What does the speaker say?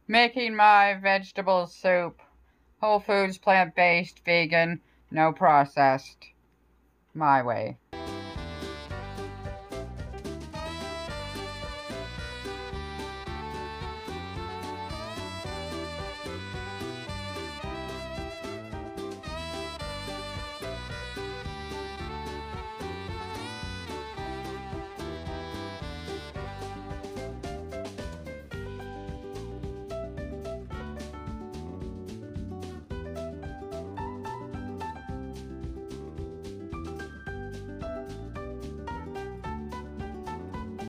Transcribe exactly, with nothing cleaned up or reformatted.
Making my vegetable soup. Whole foods, plant-based, vegan, no processed. My way.